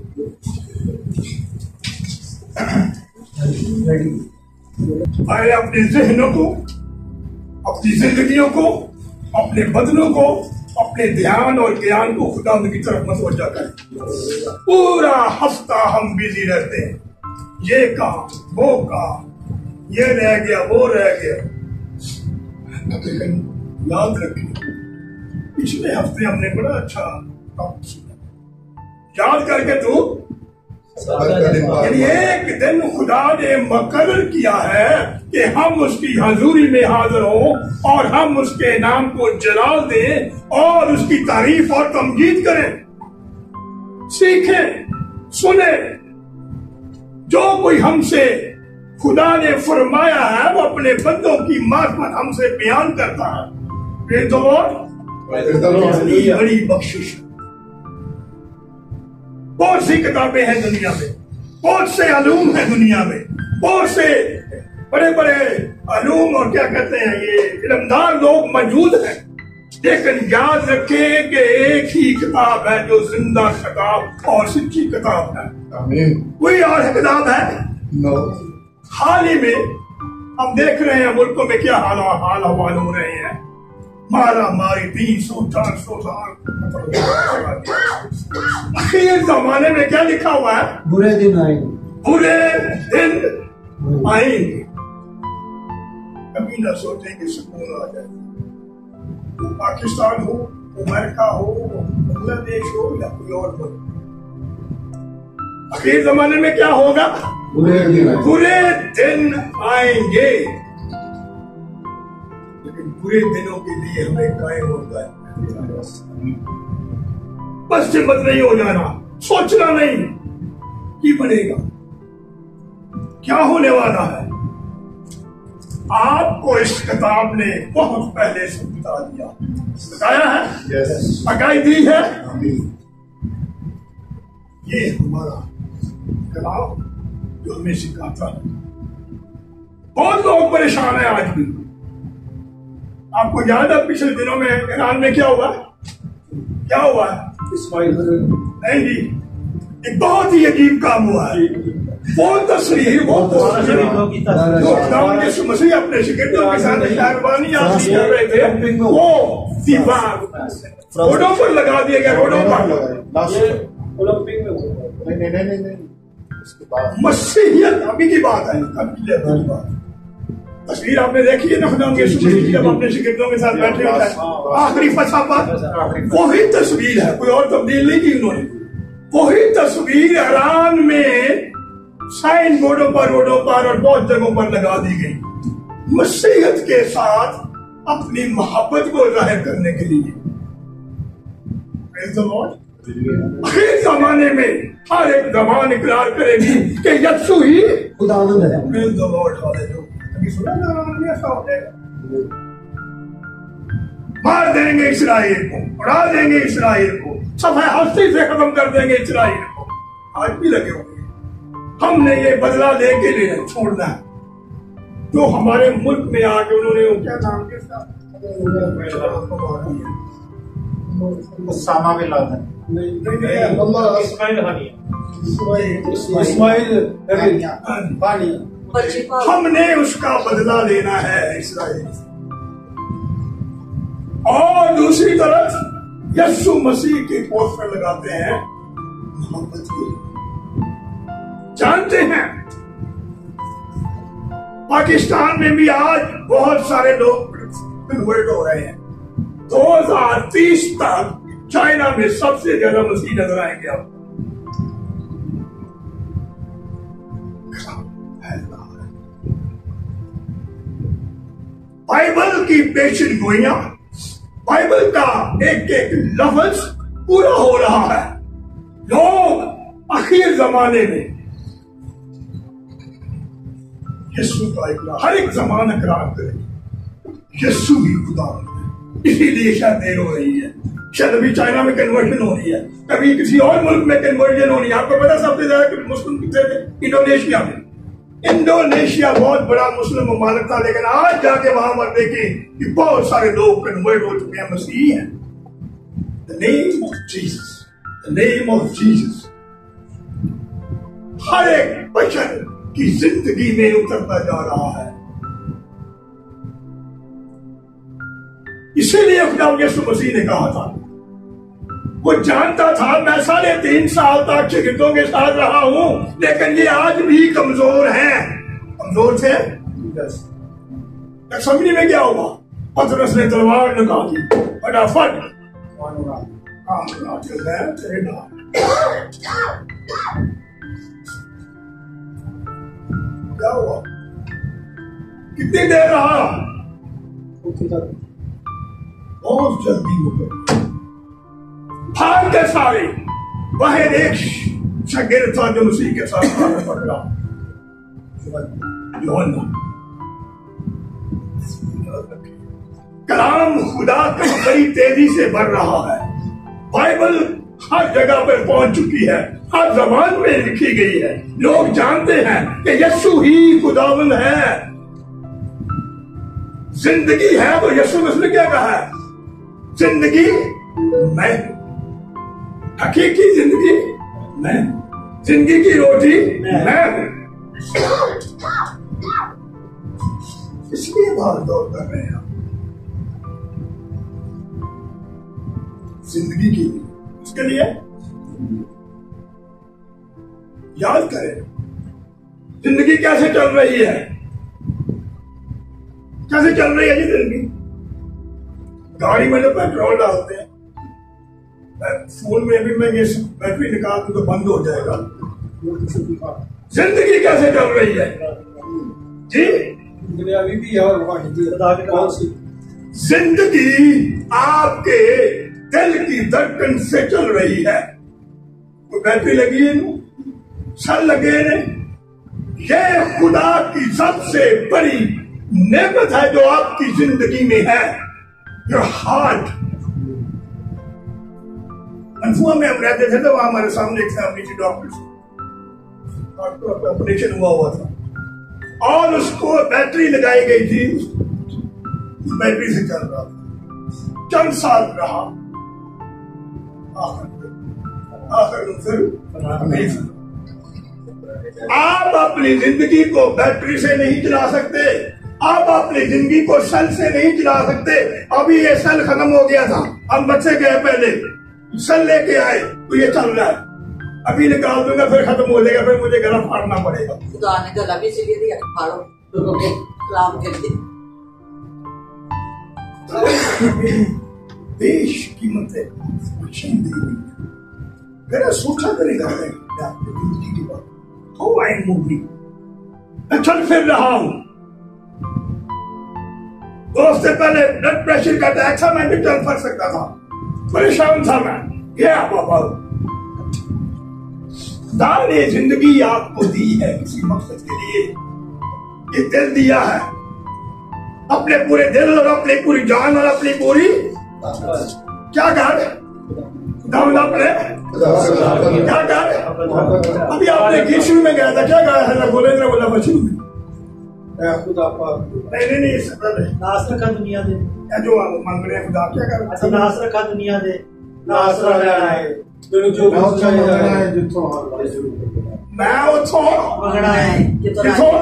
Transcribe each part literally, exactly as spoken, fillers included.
आए अपने जहनों को, अपनी जिंदगियों को, अपने बदनों को, अपने ध्यान और ज्ञान को खुदा की तरफ मतवज्जा करें। पूरा हफ्ता हम बिजी रहते हैं, ये काम वो काम, ये रह गया वो रह गया। लेकिन याद रखिए, पिछले हफ्ते हमने बड़ा अच्छा काम सुना, याद करके तू यानी एक दिन खुदा ने मुकर्रर किया है कि हम उसकी हजूरी में हाजिर हों और हम उसके नाम को जलाल दें और उसकी तारीफ और तमजीद करें, सीखें, सुने। जो कोई हमसे खुदा ने फरमाया है वो अपने बंदों की मार्फत हमसे बयान करता है। ये तो बड़ी बख्शिश। बहुत सी किताबें हैं दुनिया में, बहुत से अलूम हैं दुनिया में, बहुत से बड़े बड़े अलूम और क्या कहते हैं ये इल्मदार लोग मौजूद हैं, लेकिन याद रखें कि एक ही किताब है जो जिंदा किताब और सच्ची किताब है। कोई और किताब है? नो। हाल ही में हम देख रहे हैं मुल्कों में क्या हाल हाल हवाल हो रहे हैं, मारा मारी तीन सौ चार सौ साल। आखिर जमाने में क्या लिखा हुआ है? बुरे दिन आएंगे, बुरे दिन आएंगे। कभी न सोचे कि सुकून आ जाए। वो पाकिस्तान हो, अमेरिका हो, बांग्लादेश हो या कोई और मुल्क, आखिर जमाने में क्या होगा? बुरे दिन आएंगे। बुरे दिन आएंगे। बुरे दिनों के लिए हमें कायम होता है। बस हिम्मत नहीं हो जाना, सोचना नहीं कि बनेगा, क्या होने वाला है। आपको इस किताब ने बहुत पहले से बता दिया, बताया है, yes. आगाही दी है। ये हमारा किताब जो हमें सिखाता है। बहुत लोग परेशान है आज भी। आपको याद है पिछले दिनों में ईरान में क्या हुआ? क्या हुआ? नहीं जी, एक बहुत ही अजीब काम हुआ है। वो तस्वीर वो तस्वीर मसीह अपने शिकायतों के साथ शायरबानी हासिल कर रहे थे, वो दीवार रोडों पर लगा दिया गया। रोडों पर ओलंपिक में मसीहियत अभी की बात है, अभी बात। तस्वीर आपने देखी है ना, खुदा जब अपने शिकायतों के साथ बैठे होता है आखिरी फसा पर, वही तस्वीर है, कोई और तब्दील नहीं की उन्होंने। वही तस्वीर ईरान में साइन बोर्डों पर, रोडों पर और बहुत जगहों पर लगा दी गई, मसीहत के साथ अपनी मोहब्बत को जाहिर करने के लिए। आखिर जमाने में हर एक जबान इकरार करेगी कि यीशु ही खुदावंद है। सुना ना, ऐसा हो जाएगा। मार देंगे इसराइल को, उड़ा देंगे इसराइल को, सफाई हस्ती से खत्म कर देंगे इसराइल को। आज भी लगे होंगे। हमने ये बदला लेके ले छोड़ना है। जो हमारे मुल्क में आके उन्होंने वो क्या नाम के साथ उसामा बिन लादेन, नहीं नहीं इस्माइल बानिया, हमने उसका बदला लेना है इसराइल। और दूसरी तरफ यीशु मसीह के पोस्टर लगाते हैं मोहब्बत के। जानते हैं पाकिस्तान में भी आज बहुत सारे लोग कन्वर्ट हो रहे हैं। दो हजार तीस तक चाइना में सबसे ज्यादा मसीह नजर आएंगे आपको। बाइबल की पेशन गोइयां, बाइबल का एक एक लफ्ज पूरा हो रहा है। लोग आखिर जमाने में यीशु का इकरार, हर एक जमाना इकरार करेगी यीशु भी खुदा है। इसीलिए शायद देर हो रही है, शायद अभी चाइना में कन्वर्जन हो रही है, कभी किसी और मुल्क में कन्वर्जन हो रही है। आपको पता सबसे ज्यादा मुस्लिम कितने थे? इंडोनेशिया में। इंडोनेशिया बहुत बड़ा मुस्लिम मुमालिक था, लेकिन आज जाके वहां पर देखें कि बहुत सारे लोग कन्वर्ट हो चुके हैं, मसीही हैं। The name of Jesus, the name of Jesus, हर एक बशर की जिंदगी में उतरता जा रहा है। इसीलिए खुदा यीशु मसीह ने कहा था, वो जानता था मैं साढ़े तीन साल तक शिगिर्दों के साथ रहा हूं, लेकिन ये आज भी कमजोर हैं। कमजोर थे। समझने में क्या होगा? पतरस ने तलवार निकाली, फटाफट काम चल रहा है तेरे नाम। क्या हुआ? कितनी देर रहा? बहुत जल्दी हो गई। भाग के सारे बाहर एक शागिर्द था जो मसीह के साथ पड़ रहा, यूहन्ना। कलाम खुदा का बड़ी तेजी से बढ़ रहा है। बाइबल हर जगह पर पहुंच चुकी है, हर जबान में लिखी गई है। लोग जानते हैं कि यीशु ही खुदावंद है। जिंदगी है तो यीशु मसीह ने क्या कहा है? जिंदगी मैं, हकीकी जिंदगी मैं, जिंदगी की रोटी मैं। इसलिए भाग दौड़ कर रहे हैं जिंदगी की, उसके लिए याद करें जिंदगी कैसे चल रही है, कैसे चल रही है जी जिंदगी। गाड़ी में जो पेट्रोल डालते हैं, फोन में भी मैं ये बैटरी निकाल दूं तो बंद हो जाएगा। जिंदगी कैसे चल रही है जी? अभी भी है। जिंदगी आपके दिल की धड़कन से चल रही है। कोई बैटरी लगी है, सल लगे ने। ये खुदा की सबसे बड़ी नेमत है जो आपकी जिंदगी में है, योर हार्ट। मनफुआ में हम रहते थे तो वहां हमारे सामने एक फैमिली थी, डॉक्टर ऑपरेशन हुआ हुआ था और उसको बैटरी लगाई गई थी, बैटरी से चल रहा था। चंद साल रहा, आखिर फिर आप अपनी जिंदगी को बैटरी से नहीं चला सकते, आप अपनी जिंदगी को सेल से नहीं चला सकते। अभी ये सेल खत्म हो गया था, हम बच्चे गए पहले सेल लेके आए तो ये चल रहा है। अभी निकाल दूंगा फिर खत्म हो जाएगा, फिर मुझे गला फाड़ना पड़ेगा। खुदा ने गला भी सीधी दिया, फाड़ो तो कलाम कर दी। देश कीमतें छीन दी हुई है। मेरा सोचा करेगा आपकी जिंदगी की बात तो आई मूवी मैं चल फिर रहा हूं। दो हफ्ते पहले ब्लड प्रेशर का अटैक था, मैं भी चल फिर सकता था, परेशान था मैं। ये बाबा खुदा ने जिंदगी आपको दी है किसी मकसद के लिए। ये दिल दिया है, अपने पूरे दिल और अपनी पूरी जान और अपनी पूरी क्या कर अपने क्या कर। अभी आपने गीत शुरू में गया था, क्या गाया है? बोले ना बोला बच्चों में नहीं नहीं नहीं इससे पहले नास रखा दुनिया दे, जो मांग रहे हैं खुदा क्या कर। अच्छा नास रखा दुनिया दे, नास रखा है जो है जिथों मैं उठो मंगना है जिथों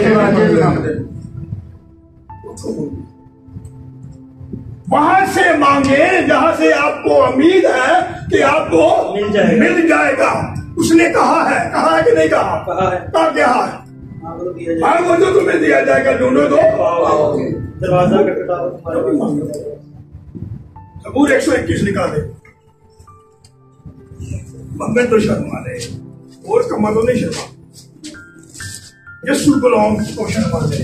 वहां से मांगे जहां से आपको उम्मीद है कि आपको मिल जाएगा, मिल जाएगा। उसने कहा है, कहा है कि नहीं कहा? कहा है। कहा क्या है? मांगो तो तुम्हें दिया जाएगा, ढूंढो तो दरवाजा खटखटाओ। सबूर एक सौ इक्कीस निकाले। मम्मे तो शर्मा ले और कमा तो नहीं शर्मा, यीशु गुलाम को शर्मा ले।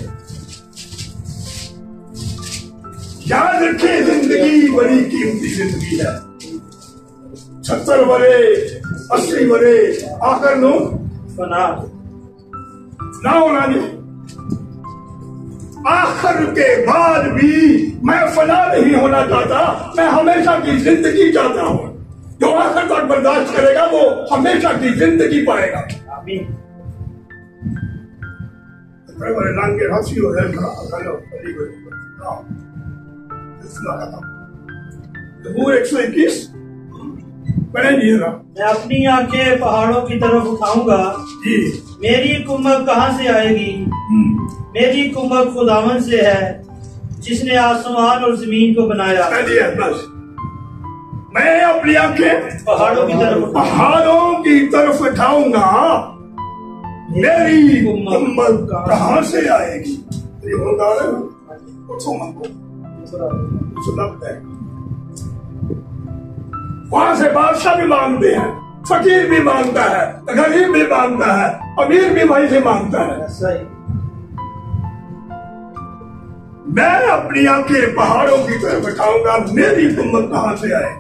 याद रखे जिंदगी बड़ी कीमती जिंदगी है। सत्तर बरे अस्सी बरे आकर नो बना ना होना नहीं। आखिर के बाद भी मैं फना नहीं होना चाहता, मैं हमेशा की जिंदगी चाहता हूं। जो आखिर तक बर्दाश्त करेगा वो हमेशा की जिंदगी पाएगा। आमीन। बड़े बड़े रंग के हंसी हो जाए जबूर एक सौ इक्कीस पढ़े जी जरा। मैं अपनी आंखें पहाड़ों की तरफ उठाऊंगा, जी। मेरी कुम्मत कहाँ से आएगी? मेरी कुम्मत खुदावन से है जिसने आसमान और जमीन को बनाया। बस मैं अपनी आंखें पहाड़ों की तरफ पहाड़ों की तरफ उठाऊंगा, मेरी कुम्मत कहाँ से आएगी? ये होता है वहां से बादशाह भी मांगते हैं, फकीर भी मांगता है, गरीब भी मांगता है, अमीर भी वहीं से मांगता है। मैं अपनी आंखें पहाड़ों की तरफ उठाऊंगा, मेरी कुम्मत कहाँ से आएगी?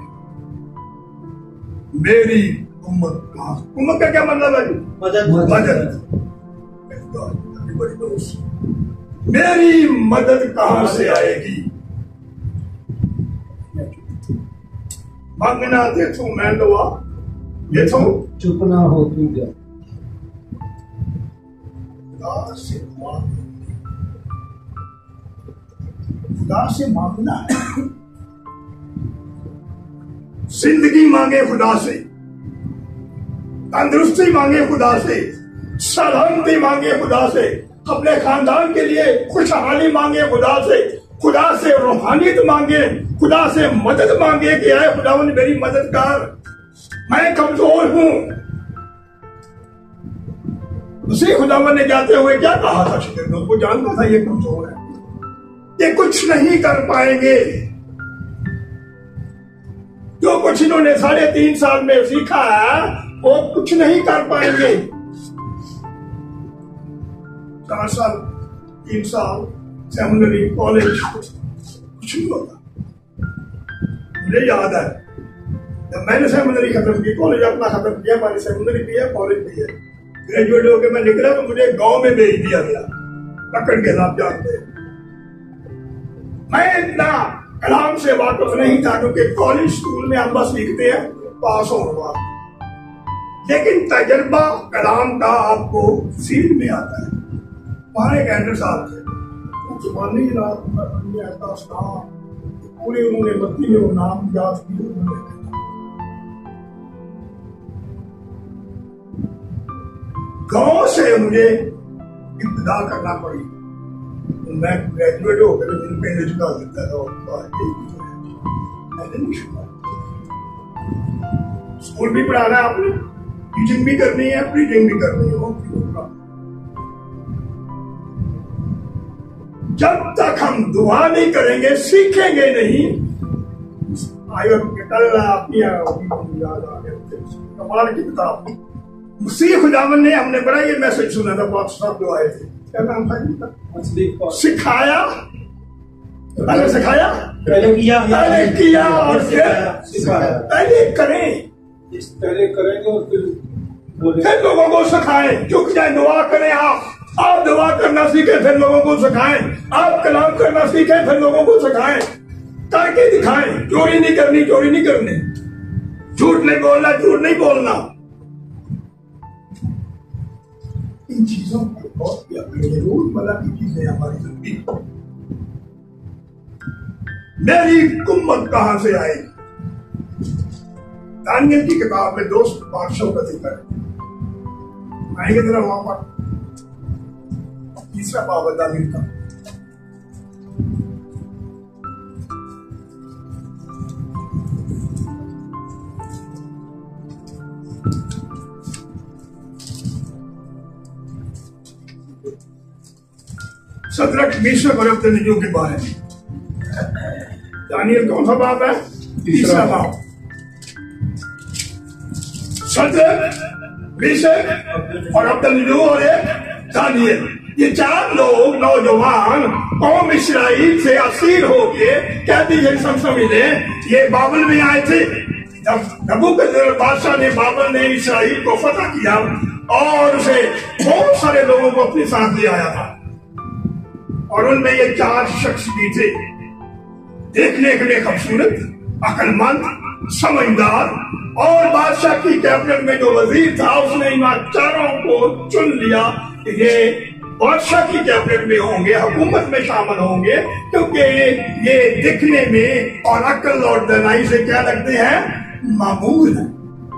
मेरी कुम्मत कहाँ? कुम्मत का क्या मतलब है? मदद। मदद। मेरी मदद कहाँ से आएगी? मांगना दे तू मैं दुआ ये तो चुप ना हो तू जा। खुदा से खुदा से मांगना है। जिंदगी मांगे खुदा से, तंदुरुस्ती मांगे खुदा से, सलामती मांगे खुदा से, अपने खानदान के लिए खुशहाली मांगे खुदा से, खुदा से रूहानियत मांगे, खुदा से मदद मांगे कि आए खुदावन मेरी मदद कर, मैं कमजोर हूं। उसी खुदावन ने जाते हुए क्या कहा था? शिकंदर को जानता था ये कमजोर है, ये कुछ नहीं कर पाएंगे। जो कुछ इन्होंने साढ़े तीन साल में सीखा है वो कुछ नहीं कर पाएंगे। चार साल तीन साल सेमिनरी कॉलेज कुछ नहीं होता। मुझे याद है जब मैंने सेमिनरी खत्म की, कॉलेज अपना खत्म किया, हमारी सेमिनरी भी है, कॉलेज भी है, ग्रेजुएट होकर मैं निकला तो मुझे गांव में भेज दिया गया, पकड़ के आप जानते हैं। मैं इतना कलाम से वाकिफ नहीं था क्योंकि कॉलेज स्कूल में हम बस लिखते हैं पास होगा, लेकिन तजर्बा कलाम का आपको फील्ड में आता है। वहां एक एंडर साहब थे, जुबानी पूरे उन्होंने बत्ती में वो नाम याद किए। गांव से मुझे इब्तिदा करना पड़ी, मैं ग्रेजुएट होकर मैंने पिंड चुका देता था। स्कूल भी पढ़ाना है आपने, टीचिंग भी करनी है, प्रीचिंग भी करनी है। जब तक हम दुआ नहीं करेंगे सीखेंगे नहीं। आयो कल अपनी याद आ गया कमाल की किताब मसीह खुदावन ने, हमने बड़ा ये मैसेज सुना था, बहुत साहब जो आए थे, क्या नाम था? सिखाया, पहले सिखाया, पहले किया, पहले किया और फिर सिखाया। पहले करें, पहले करेंगे और फिर फिर लोगों को सिखाएं। चुप जाए, दुआ करें। आप आप दुआ करना सीखें फिर लोगों को सिखाएं, आप कलाम करना सीखें फिर लोगों को सिखाएं, करके दिखाएं। चोरी नहीं करनी, चोरी नहीं करनी, झूठ नहीं बोलना, झूठ नहीं बोलना। इन चीजों पर बहुत रोजमर्रा की चीजें हमारी जिंदगी। मेरी कुम्मत कहां से आएगी? दानियल की किताब में दोस्त बादशाह का जिक्र है, आएंगे जरा वहां पर। तीसरा बाब है दानियल का। सदरक मिशक और अब्दनगो के बारे में। दानियल कौन सा बाब है? तीसरा बाब। सदरक, मिशक और अब्दनगो और दानियल, ये चार लोग नौजवान कौम इस्राइल से असीर होके कैदी समझे ये बाबल में आए थे। जब नबूकदनेस्सर बादशाह ने बाबल ने इस्राइल को फतह किया और उसे बहुत सारे लोगों को अपने साथ ले आया था, और उनमें ये चार शख्स भी थे, देखने के लिए खूबसूरत, अक्लमंद, समझदार, और बादशाह की कैबिनेट में जो वजीर था उसने इन चारों को चुन लिया कि ये बादशाह की कैबिनेट में होंगे, हुकूमत में शामिल होंगे, क्योंकि ये दिखने में और अक्ल और दानाई से क्या लगते हैं? मामूल है,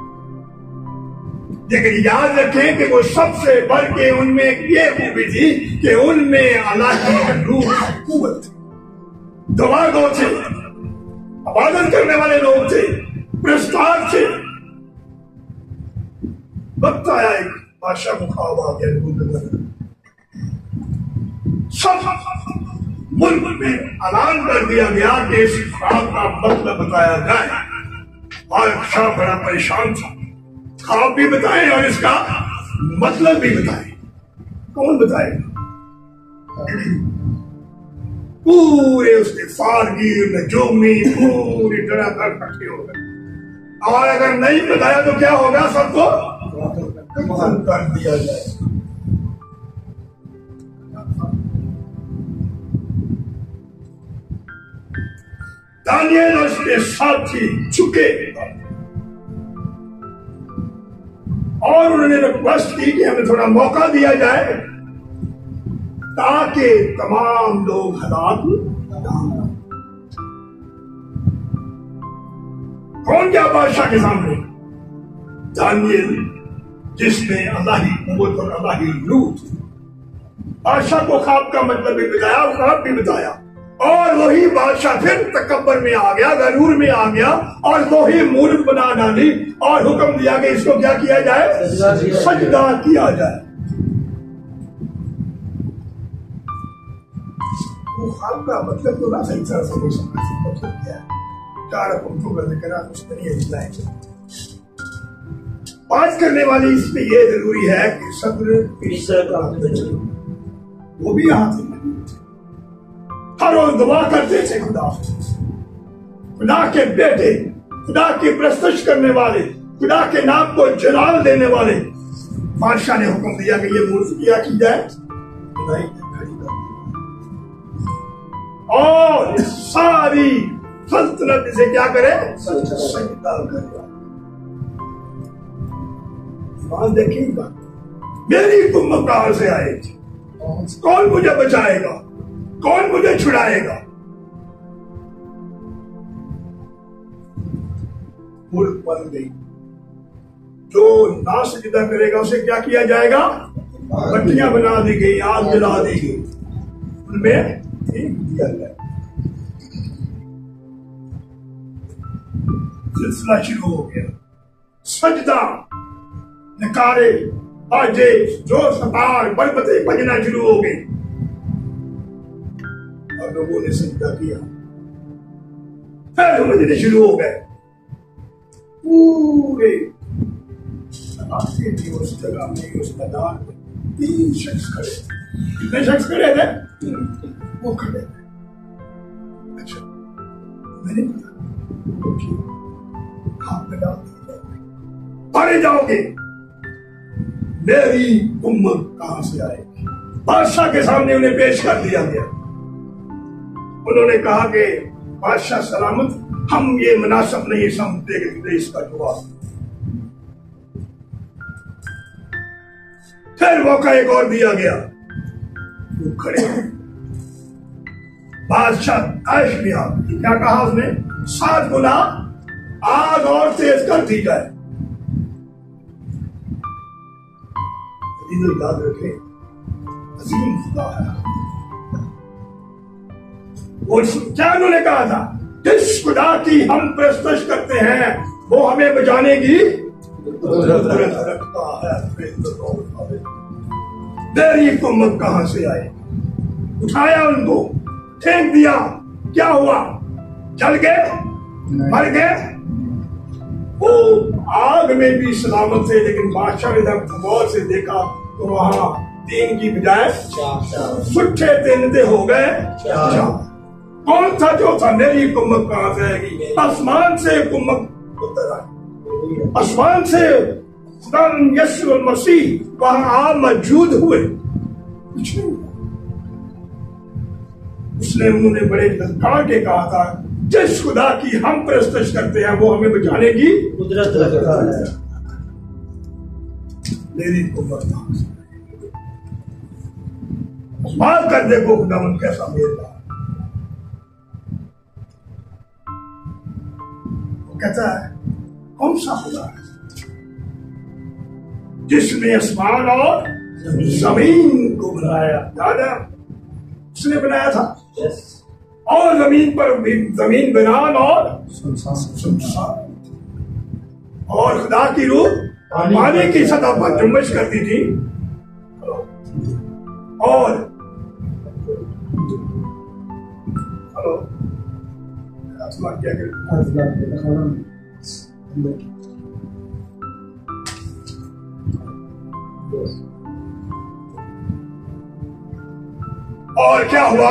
लेकिन याद रखें कि वो सबसे बढ़ के उनमें ये खूबी थी कि उनमें अल्लाह की रूह कुव्वत थी। दुआ गो थे, इबादत करने वाले लोग थे, पुरस्कार थे। वक्त आया एक बादशाह को ख्वाब आ गया, सब मुल्क में ऐलान कर दिया गया कि इस ख्वाब का मतलब बताया जाए। बादशाह बड़ा परेशान था, ख्वाब भी बताए और इसका मतलब भी बताए। कौन बताएगा? पूरे उसके फारगीर नजूमी पूरी तरह कर इकट्ठे हो गए, और अगर नहीं बताया तो क्या होगा? सबको कत्ल कर दिया जाए। दानियल और उसके साथी झुके और उन्होंने रिक्वेस्ट की कि हमें थोड़ा मौका दिया जाए ताकि तमाम लोग हालात कौन क्या बादशाह के सामने? दानियल, जिसने अल्लाह की कुव्वत और अल्लाह की रूह थी। बादशाह को ख्वाब का मतलब भी बताया और ख्वाब भी बताया, और वही बादशाह फिर तकब्बर में आ गया, गरूर में आ गया, और वही मूर्ख बना डाली और हुक्म दिया कि इसको क्या किया जाए? सजदा किया जाए। वो ख्वाब का मतलब तो ना सही तरह समझ सकते, मतलब क्या है? चार हुक्मों का जिक्र है, उसमें नहीं है। बात करने वाली इसमें यह जरूरी है कि सब्र वो भी यहां थे, हर रोज दुआ करते थे खुदा खुदा के बेटे, खुदा की प्रस्तुत करने वाले, खुदा के नाम को जलाल देने वाले। बादशाह ने हुक्म दिया कि ये मूर्ति क्या की जाए, और सारी सल्तनत इसे क्या करे? सजदा करे। बात देखिएगा, मेरी कुम्भ कहां से आएगी? कौन मुझे बचाएगा? कौन मुझे छुड़ाएगा? मुल्क बन गई। जो ना सजदा करेगा उसे क्या किया जाएगा? भट्टियां बना दी गई, आग जला दी गई, उनमें दिया गया। सिलसिला शुरू हो गया। सजदा, नकारे, बाजे, जोर सतार, बड़बते बजना शुरू हो गए और लोगों ने सजदा किया। फिर समझने शुरू हो गए। पूरे उस जगह में, उस मैदान में तीन शख्स खड़े थे। कितने शख्स खड़े थे? वो खड़े थे। अच्छा, मैंने पता हाथ में डाल मारे जाओगे। मेरी उम्मत कहां से आएगी? बादशाह के सामने उन्हें पेश कर दिया गया। उन्होंने कहा कि बादशाह सलामत, हम ये मुनासिब नहीं समझते कि तुझे इसका जवाब। फिर मौका एक और दिया गया। वो खड़े बादशाह आयश लिया, क्या कहा उसने? सात गुना आग और तेज कर दी जाए। याद रखें, अजीम खुदा है। और क्या उन्होंने कहा था? जिस खुदा की हम प्रस्तुत करते हैं वो हमें बचाने की रखता है। मेरी कुम्मत कहां से आए? उठाया उनको, फेंक दिया। क्या हुआ? जल गए, मर गए। वो आग में भी सलामत थे, लेकिन बादशाह ने जब गौर से देखा तो वहां तीन की बजाय सुट्ठे तिनते हो गए चार। कौन था जो था? मेरी कुम्मत कहां से आएगी? आसमान से कुम्मत उतर आई। आसमान से यीशु मसीह वहां आ मौजूद हुए। कुछ नहीं, उसने उन्होंने बड़े ललकार के कहा था, जिस खुदा की हम प्रस्तुत करते हैं वो हमें बचाने की कुदरत रखता है। मेरी कुम्मत कहां से? बात कर देखो खुदा मन कैसा मेरा। वो कहता है कौन सा खुदा है जिसने आसमान और जमीन को बनाया? याद है, उसने बनाया था। यस। और जमीन पर भी जमीन बिरान और सुनसान, और खुदा की रूह पानी की सतह पर जुम्बिश करती थी। और हेलो क्या और क्या हुआ?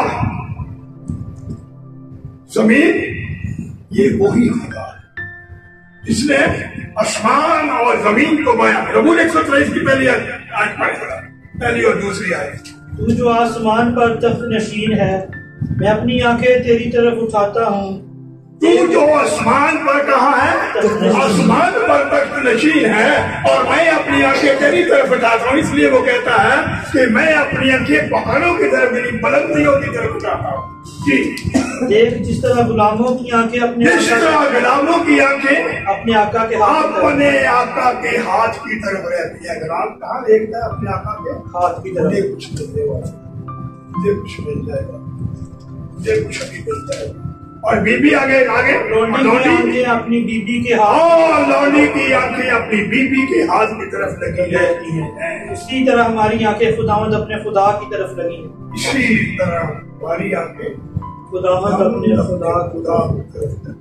जमीन ये वही खुदा है जिसने आसमान और जमीन को बनाया। रबूल एक सौ तेईस की पहली आयत पढ़ेगा, पहली और दूसरी आयत। तू जो आसमान पर तख्त नशीन है, मैं अपनी आंखें तेरी तरफ उठाता हूँ। तू जो आसमान पर कहा है, आसमान पर तख्त नशीन है, और मैं अपनी आंखें तेरी तरफ उठाता हूँ। इसलिए वो कहता है कि मैं अपनी आंखें पहाड़ों की तरफ नहीं, बुलंदियों की तरफ उठाता हूँ। जी, देख जिस तरह गुलामों की आंखें अपने जिस तरह गुलामों की आंखें अपने आका के हाथ की अपने आका के हाथ की तरफ रहती है। गुलाम कहाँ देखता है? अपने आका के हाथ की तरफ। मुझे कुछ मिलने वाला, मुझे कुछ मिल जाएगा, मुझे कुछ अभी मिल जाएगा। और बीबी आगे आगे लौंडी की आंखें अपनी बीबी के हाथ, और लौंडी की आंखें अपनी बीबी के हाथ की तरफ लगी रहती हैं। इसी तरह हमारी आंखें खुदावंद अपने खुदा की तरफ लगी हैं। इसी तरह हमारी आंखें खुदावंद अपने खुदा खुदा की तरफ लगी।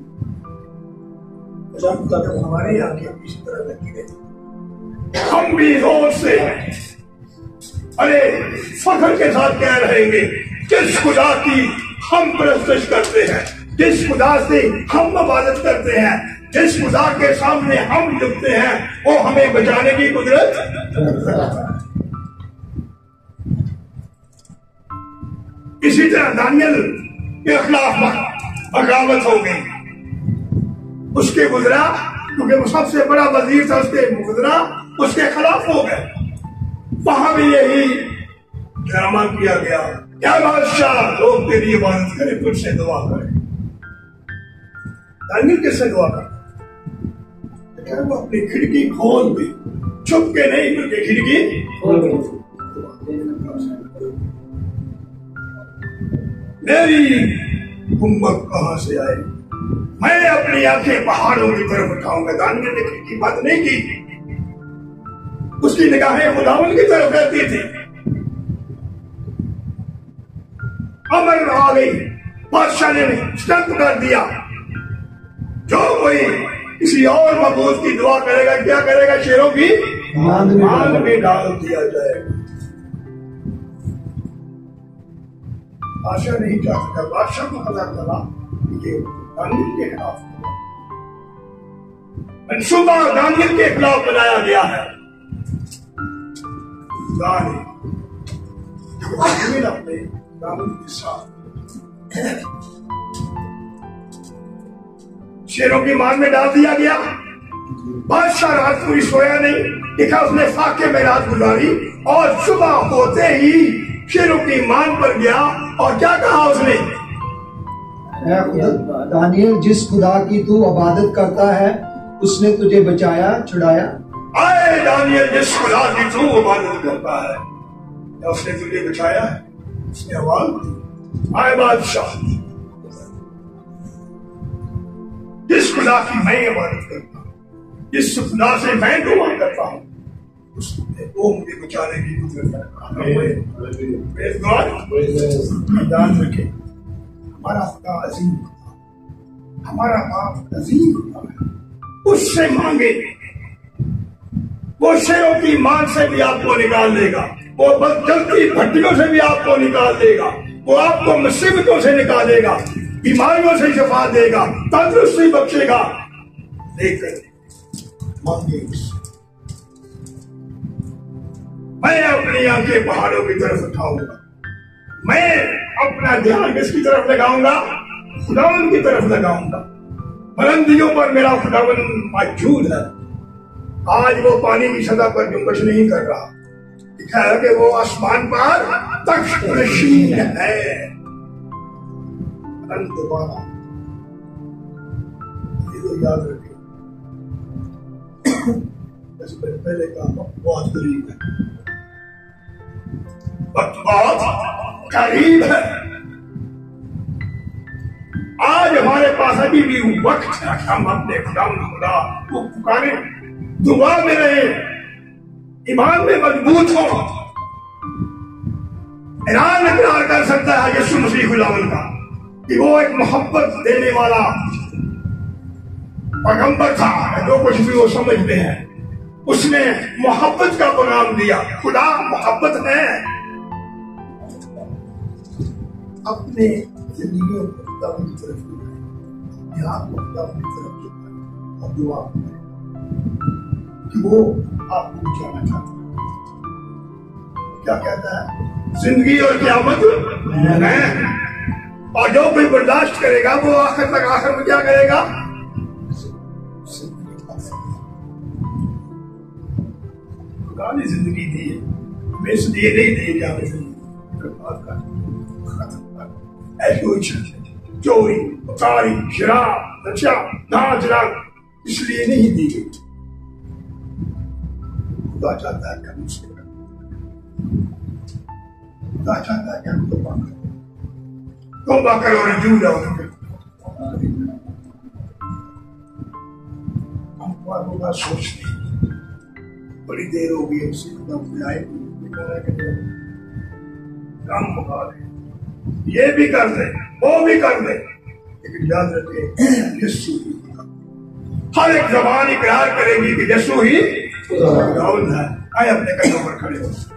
जब तक हमारी आंखें इसी तरह लगी रही, हम भी जोर से अरे फख्र के साथ कह रहेंगे, जिस खुदा की हम परस्तिश करते हैं, जिस खुदा से हम इबादत करते हैं, जिस खुदा के सामने हम झुकते हैं, वो हमें बचाने की कुदरत। इसी तरह दानियल के खिलाफ बगावत हो गई, उसके गुजरा, क्योंकि वो सबसे बड़ा वजीर था, उसके गुजरा, उसके खिलाफ हो गए। वहां भी यही ड्रामा किया गया। क्या बादशाह लोग तेरी इबादत करें, तुझसे दुआ करें। दानियल किससे दुआ कर? वो अपनी खिड़की खोल दी, छुप के नहीं, बल्कि खिड़की खोल दी। मेरी उम्मत कहां से आई? मैं अपनी आंखें पहाड़ों की तरफ उठाऊंगा। दानियल ने खिड़की बात नहीं की, उसकी निगाहें खुदावंद की तरफ रहती थी। अमर आ गई, बादशाह ने स्टंप कर दिया। जो कोई किसी और मबूद की दुआ करेगा, क्या करेगा? शेरों की मांद में डाल दिया जाएगा। बादशाह नहीं जा सकता। बादशाह को पता चला ये दानियल के खिलाफ मनसूबा दानियल के खिलाफ बनाया गया है। दानियल अपने दानियल के साथ शेरों की मान में डाल दिया गया। बादशाह रात पूरी सोया नहीं, देखा उसने फाके में रात गुजारी, और सुबह होते ही शेरों की मान पर गया। और क्या कहा उसने? दानियल, जिस खुदा की तू इबादत करता है, उसने तुझे बचाया, छुड़ाया। आए दानियल, जिस खुदा की तू इबादत करता है, क्या उसने तुझे बचाया? उसने आवाज दी, आए बादशाह, जिस खुदा की मैं इबादत करता हूँ, जिस खुदा से मैं दुआ करता हूँ, उसने वो मुझे बचाने की कुदरत है। ध्यान रखें, हमारा खुदा अजीम खुदा, हमारा बाप अजीम खुदा है। उससे मांगे, वो शेरों की मान से भी आपको निकाल देगा, वो जलती भट्टियों से भी आपको निकाल देगा, वो आपको मुसीबतों से निकालेगा, बीमारियों से शफा देगा, तंदुरुस्ती बख्शेगा। लेकिन मांगे उससे। मैं अपनी आंखें पहाड़ों की तरफ उठाऊंगा, मैं अपना ध्यान किसकी तरफ लगाऊंगा? खुदावन की तरफ लगाऊंगा। बुलंदियों पर मेरा खुदावन मौजूद है। आज वो पानी की सतह पर जुम्बिश नहीं कर रहा, दिखा है कि वो आसमान पर तख्त नशीन है। दोबारा ये तो याद रखें, जैसे मैंने पहले कहा, बहुत करीब है, वक्त बहुत करीब है। आज हमारे पास अभी भी वक्त है, हम अपने खुदा खुदा को पुकारे, दुआ में रहे, ईमान में मजबूत हो, ऐलान इकरार कर सकता है यीशु मसीह खुदावंद का कि वो एक मोहब्बत देने वाला पैगंबर था। जो कुछ भी वो समझते हैं, उसने मोहब्बत का पैगाम दिया। खुदा मोहब्बत है। अपने जिंदगियों को खुदावंद की तरफ जुटाएं, ध्यान को खुदावंद की तरफ जुटाएं और दुआ करें कि वो आपको जाना चाहता है। क्या कहता है? जिंदगी और क़यामत है, और जो कोई बर्दाश्त करेगा वो आखिर तक, आखिर में क्या करेगा? खुदा ने जिंदगी दी है, हमें इसलिए नहीं दी कि हमें ऐसी चोरी, उतारी, शराब, नशा, नाच राग इसलिए नहीं दी गई। खुदा चाहता है कि हम उसके खुदा चाहता है कि हम तौबा करें, तौबा करो और रजू जाओ। हम बार सोचते हैं, बड़ी देर हो गई उसी खुदा आए, काम मुका दे, ये भी कर दे, वो भी कर दे, लेकिन याद रखे यीशु ही, हर एक जबान इकरार करेगी कि यीशु ही खुदावंद है। आए अपने कदमों पर खड़े हो।